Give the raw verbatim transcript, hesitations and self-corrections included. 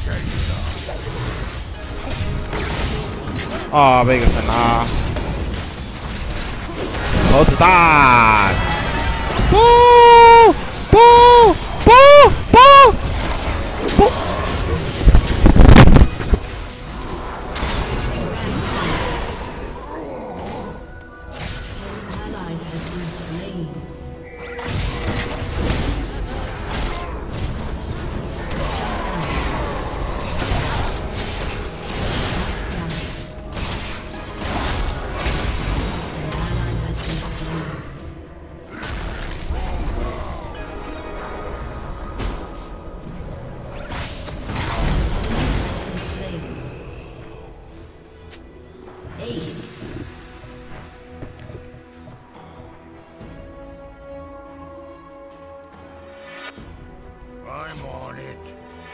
啊，被个神啊！猴子弹！不不不不不！ I'm on it.